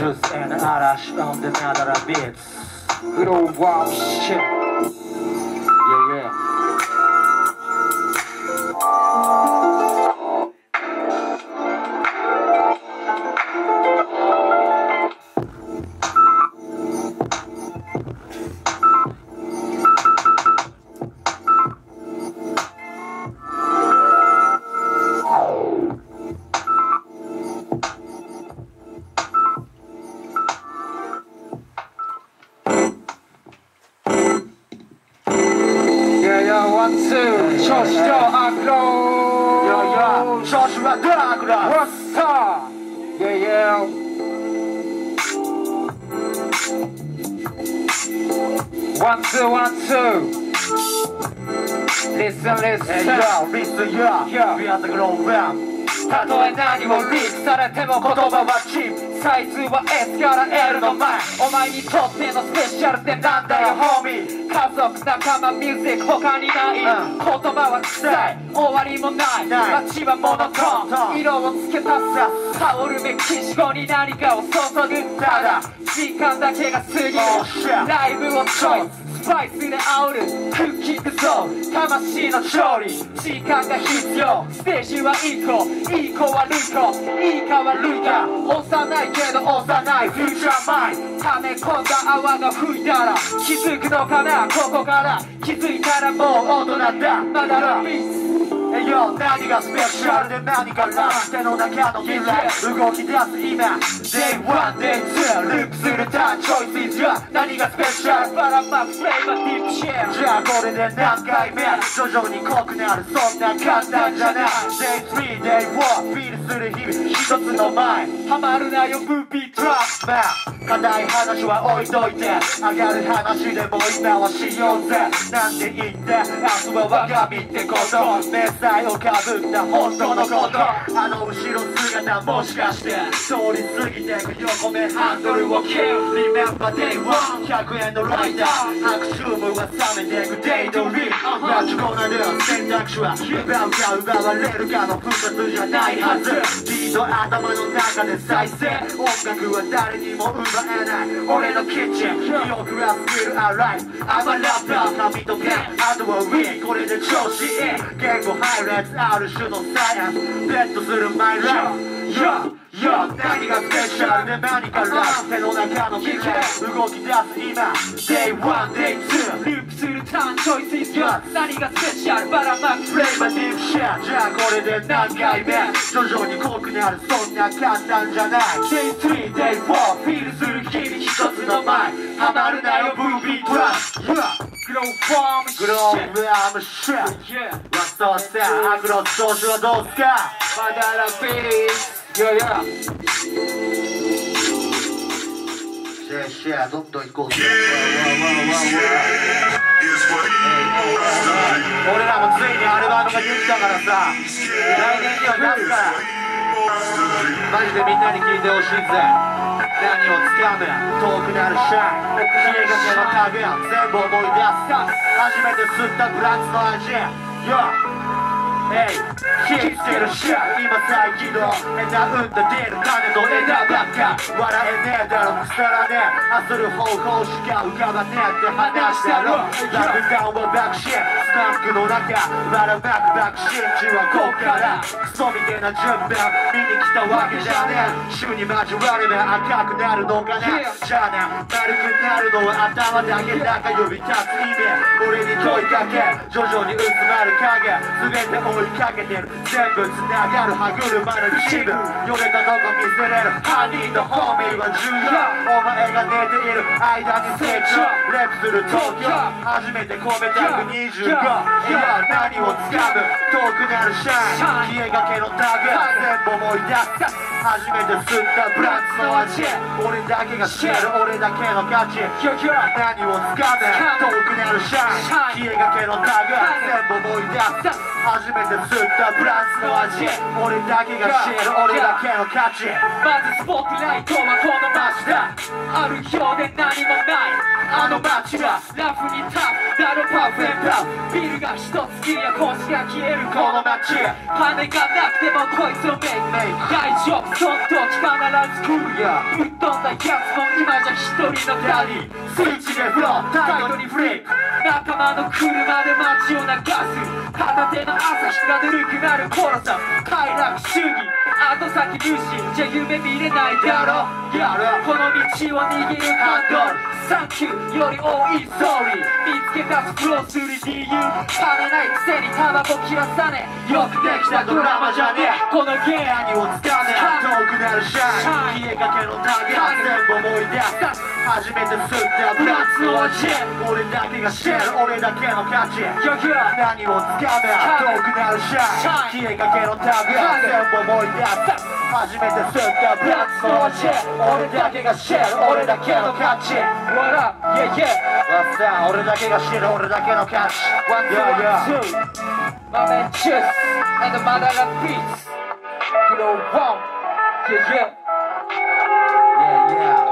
Juice and Arash on the Nadara beats. Good old wow shit. Yeah, yeah. One, two, Joshua Agro. Yeah, yeah, Joshua Agro. What's up? Yeah, yeah. One, two. Listen, listen. Hey, yo, listen, yeah. We are the global. たとえ何もリークされても言葉はチープサイズは S から L の前お前にとってのスペシャルってなんだよホーミー家族仲間ミュージック他にない、言葉は臭い終わりもない街はモノトーン色をつけたさ香るべき死後に何かを注ぐただ時間だけが過ぎるライブをチョイススパイスで煽るクッキングゾーン魂の調理時間が必要ステージは1個いい子悪い子いいか悪いか幼いけど幼いフューチャーマイン溜め込んだ泡が吹いたら気づくのかなここから気づいたらもう大人だまだラビー何がスペシャルで何がラス手の中の未来動き出す今 Day 1 Day 2ループするターンチョイスじゃ何がスペシャルバラマックフレーバーディープシェアじゃあこれで何回目徐々に濃くなるそんな簡単じゃない Day 3 Day 4フィールする日々一つの前ハマるなよブーピートラップまあ硬い話は置いといて上がる話でも今はしようぜなんて言って明日は我が身ってこと迷彩をかぶった本当のことあの後ろ姿もしかして通り過ぎてく横目ハンドルを切る Remember Day 1 100円のライダーアクシュームは冷めてくデイドリームラジコナで選択肢は奪うか奪われるかの複雑じゃないはずビート頭の中で再生音楽は誰にも奪えない俺のキッチン記憶はスキルアライブ I'm a rapper 紙とペンあとはウィーこれで調子いい言語配列ある種のサイエンスベットするマイライフ何がスペシャルで何かラス手の中の未来動き出す今 Day 1 Day 2ループするターンチョイスイズガン何がスペシャルバラマックフレーバーディープシェアじゃあこれで何回目徐々に濃くなるそんな簡単じゃない Day 3 Day 4フィールする日々一つの前ハマるなよブービートラップグローファームシェットそうさアグロ調子はどうすかまだラビーいやいやシェアどんどん行こうぜ俺らもついにアルバムができたからさ来年には出すからマジでみんなに聞いてほしいぜ何をつかむ遠くなるシャイ消えがけのタグ全部思い出す初めて吸ったブラッツの味火つけるシャ今再起動変な運と出る種の枝ばっか笑えねえだろ腐らねえ焦る方法しか浮かばねえって話だろラブダウンは爆心スナックの中バラバク心中はこっからクソみてえな順番見に来たわけじゃねえ週に交われば赤くなるのかなじゃあな丸くなるのは頭だけだか呼び立つ意味俺に問いかけ徐々に薄まる影全て追いかけてる全部つながる歯車の一部よれたとこ見せれる犯人のホーミーは重要お前が寝ている間に成長レプする東京初めて込めた125いや何をつかむ遠くなるシャイ消えがけのタグ全部思い出す初めて吸ったブランツの味俺だけが知る俺だけの価値何をつかむ遠くなるシャイ消えがけのタグ全部思い出す初めて吸ったブランツの味俺だけが知る俺だけの価値まずスポットライトはこの街だあるようで何もないあの街だラフにタフだろパフェンパフビルが一つきりや星が消えるこの街金がなくてもこいつをメイク大丈夫その時必ず来るやぶっ飛んだやつも今じゃ一人のダディスイッチでフロータイトにフリップ仲間の車で街を流す片手の朝日がぬるくなる頃さ快楽主義後先無視じゃ夢見れないだろこの道を握るハンドルサンキューより多いストーリー見つけ出すフローする理由金ないくせにタバコ切らさねよくできたドラマじゃねえこのゲームをつかねえ遠くなるシャイン消えかけのタゲ全部思い出す初めて吸ったブラッツの味俺だけが知る俺だけの価値何をつかめ遠くなるシャイン消えかけのタゲ全部思い出す初めて吸ったブラッツの味俺だけが知る俺だけの価値What up? Yeah, yeah 俺だけが知る俺だけの価値 One, two, My man Chess and the Madara Beats Flow 1 Yeah, yeah Yeah, yeah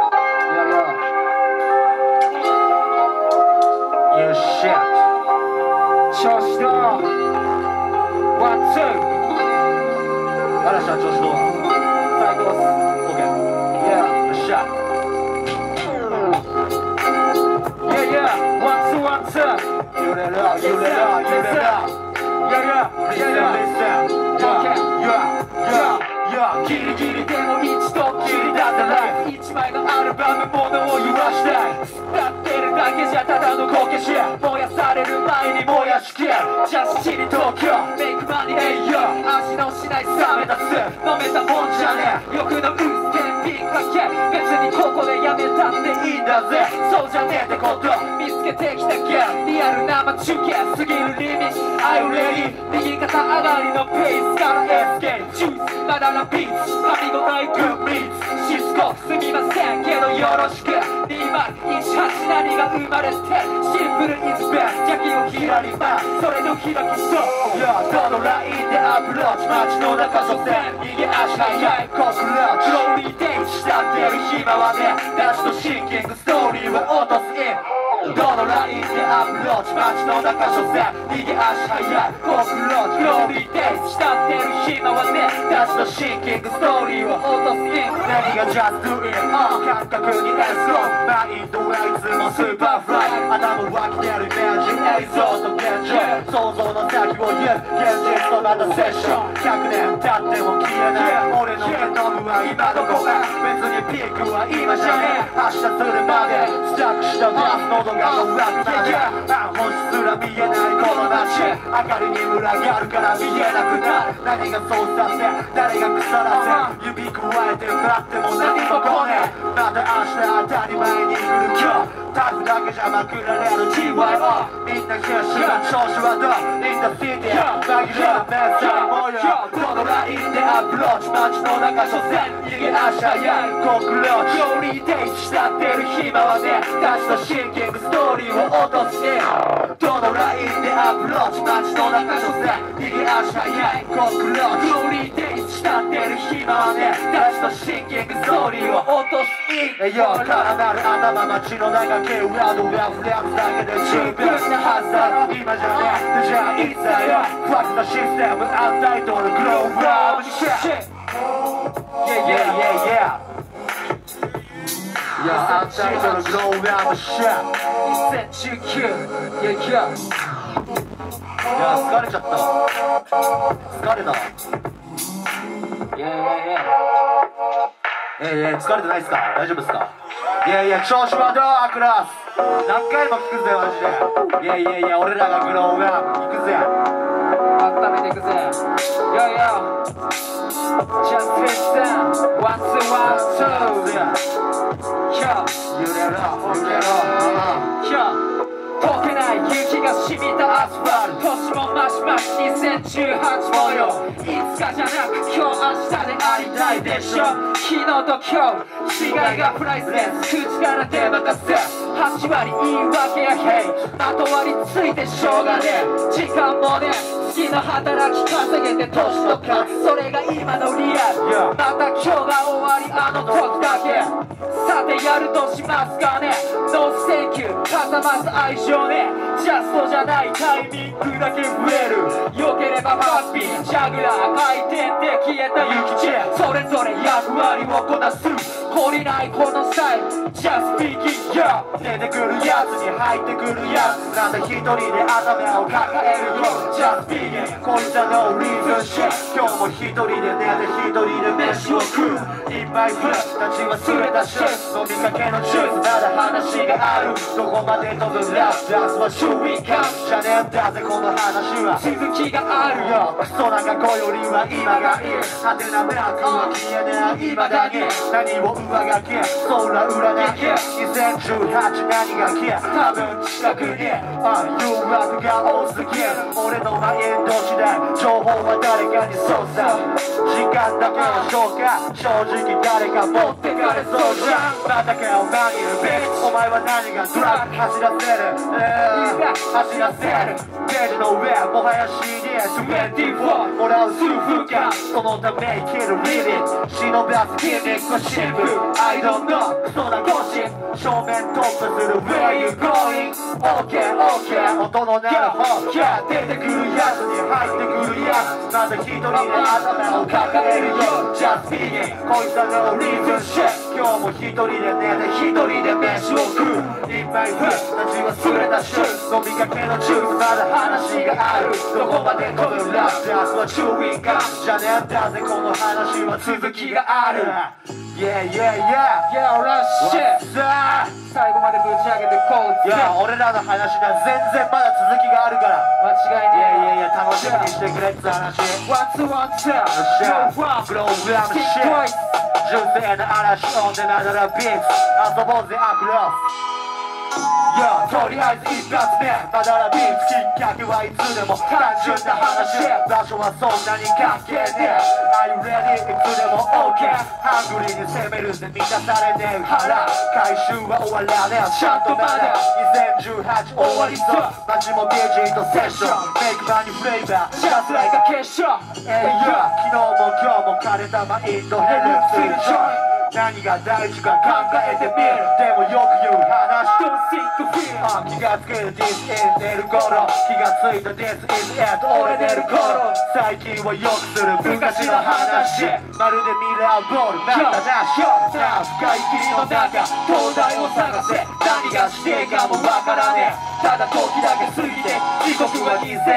You shit 調子どう One, two 嵐は調子どう最高っす OK Yeah, よっしゃYeah, yeah, one, two, one, two. You let up, you let up, you let up. Yeah, yeah, yeah, yeah. Okay, yeah, yeah, yeah. ギリギリでも一度きりだったライフ一枚のアルバムものを言わしたい吸ってるだけじゃただのこけし燃やされる前に燃やしきるジャスチリ東京メイクマニー栄養味のしない冷めたス飲めたもんじゃねえ欲の渦天秤かけ別にここでやめたっていいんだぜそうじゃねえってこと見つけてきたゲーリアル生中継過ぎるリミット Are you ready? 右肩上がりのペースからエスケープジュースまだらビーツ噛み応えグッミーツしつこくすみませんけどよろしく2018何が生まれてシンプルイズベスト邪気をひらりまそれの開きそうどのラインでアプローチ街の中所詮逃げ足早いコクローチローリーデイチ慕ってる暇はねダッシュとシンキングストーリーを落とすインどのラインでアプローチ街の中所詮逃げ足早いコクローチローリーデイチ慕ってる暇はねダッシュとシンキングストーリーを落とすイン何が just do it 感覚にエスローマインドはいつもスーパーフライ頭湧き出るイメージ映像と現状想像の先を言う現実とまたセッション100年経っても消えない俺のゲノムは今どこへ別にピークは今じゃねえ発射するまでスタックしたバス喉が弱くなる本質すら見えないこの街明かりに群がるから見えなくなる何がそうさせ誰が腐らせ指くわえて振っても何も来ねえまた明日当たり前に来る今日タフだけじゃまくられる TYO みんな必死な調子はどう In the city 紛れるメッセージ模様このラインでアプローチ街の中所詮逃げ足早いコクローチローリーデイチ慕ってる暇はねダッシュとシンキングストーリーを落とすどのラインでアプローチ街の中所詮逃げ足早いコクローチローリーデイチ慕ってる暇はねダッシュとシンキングストーリーを落とす絡まる頭街の中キーワードがフレームだけで十分なはずだろ今じゃねえじゃあいつだよファクトシステムアンタイトルグローバーシェ Yeah yeah yeah yeah Yeah アンタイトルグローバーシェ2019 Yeah yeah いや疲れちゃった疲れたわ Yeah yeah yeah疲れてないっすか大丈夫っすかいやいや調子はどうアクラス何回も聞くぜマジでいやいやいや俺らがグローバー行くぜ温めていくぜ Yo yo Just listen One two one two Yo 揺れろ揺れろYo溶けない雪が染みたアスファルト年もマシマシ2018模様いつかじゃなく今日明日でありたいでしょ昨日と今日違いがプライスレス口から出まかせ8割言い訳やヘイまとわりついてしょうがねえ時間もね好きな働き稼げて年とかそれが今のリアルまた今日が終わりあの時だけさてやるとしますかねノーセンキューかさます愛情ねジャストじゃないタイミングだけ増える良ければハッピージャグラー回転で消えた行き地それぞれ役割をこなす懲りないこのスタイル Just speaking yo 出てくるやつに入ってくるやつなんだ一人で頭を抱えるよ Just speaking こいつは no reason shit 今日も一人で寝て一人で飯を食ういっぱいフラッシュたち忘れたシュ飲みかけのジュースまだ話があるどこまで飛ぶラップダンスは注意感じゃねえんだぜこの話は続きがあるよクソなんか子よりは今がいい派手なブラックは消えない今だけ何を上書き空占い2018何が消え多分近くに誘惑が多すぎる俺のマインド次第情報は誰かに操作時間だけの消化正直誰か持ってかれそうじゃんまたかお前いるべお前は何がドラッグ走らせる走らせるページの上もはや CD24 もらう数分間そのため生きるリミット忍ばす筋肉はシンプル I don't know クソなゴシップ正面突破する Where you going? OK OK 音の鳴る方出てくるやつに入ってくるやつまだ一人で頭を抱えるよ Just speaking こいつは no reason shit 今日も一人で寝て一人で飯を食ういっぱいフラッシュたち忘れたシュー飲みかけのジュースまだ話があるどこまで飛ぶラップダンスはチューインガンじゃねえんだぜこの話は続きがある Yeah yeah yeah Yeah alright shit 最後までぶち上げてこういや俺らの話が全然まだ続きがあるから間違いねえいやいや楽しみにしてくれって話 One two one twoグローブラムシッ純正な嵐オンでながらビーツ遊ぼうぜアクロスとりあえず一発目まだらビーツきっかけはいつでも単純な話場所はそんなに関係ねえ Are you ready? いつでも OK ハングリーに攻めるぜ満たされねえ腹回収は終わらねえちゃんとまだ2018終わりそう街も BG とセッションメイクバニフレーバー Just like a 決勝昨日も今日も枯れたマインドヘルプするジョイ何が大事か考えてみるでもよく言う話 Don't think of it 気がつける This is 寝る頃気がついた This is it 俺寝る頃最近はよくする昔の話まるでミラーボールまたなしな深い霧の中灯台を探せ何がしてかもわからねえただ時だけ過ぎて時刻は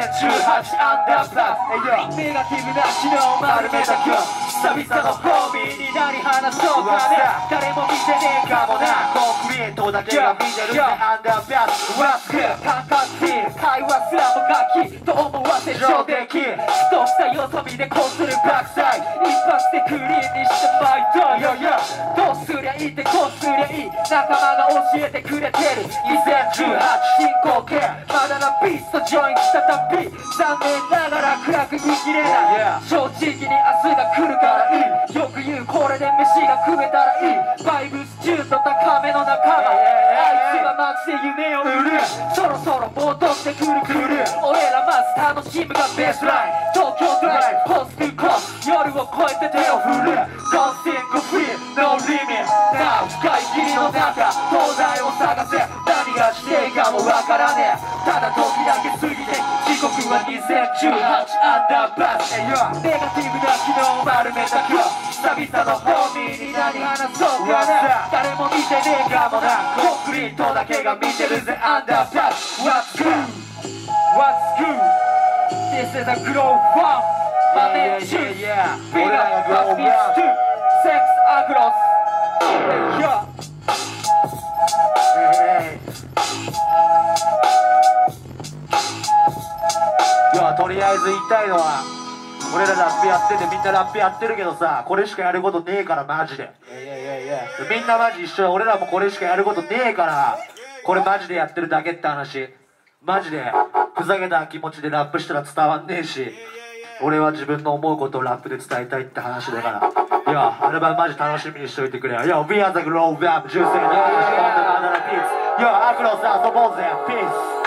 2018アンダープラスネガティブな昨日丸めた今日久々のホーミーになり話そうかね誰も見てねえかもなコンクリートだけが見てるぜアンダーパス What's good? 感覚フィール会話すらも楽器と思わせ上出来ふとしたよそ見でこするバックサイド一発でクリーンにしてまいとどうすりゃいいってこうすりゃいい仲間が教えてくれてる2018進行形まだなビースとジョインした旅残念ながら暗く生きれない正直に明日が来るからいいよく言うこれで飯が食えたらいいバイブス中と高めの仲間あいつはマジで夢を売るそろそろ戻ってくる俺らまず楽しむがベースライン東京ドライブコーストゥコース夜を越えて手を振る Don't think of it no limit Now 深い霧の中東西を探せ何がしていいかもわからねえただ時だけ過ぎて時刻は2018アンダーパスネガティブな昨日丸めた今日久々のホーミーに何話そうかな誰も見てねえかもなコンクリートだけが見てるぜアンダーパス What's good? What's good? This is a glow bomb My name is Big up Fuck me too Sex Agros Yeahいやとりあえず言いたいのは俺らラップやっててみんなラップやってるけどさこれしかやることねえからマジでみんなマジ一緒俺らもこれしかやることねえからこれマジでやってるだけって話マジでふざけた気持ちでラップしたら伝わんねえし俺は自分の思うことをラップで伝えたいって話だからいやアルバムマジ楽しみにしといてくれよ Yo We are the Glow Up 純正な話コントナダラピース Yo アクロス遊ぼうぜピース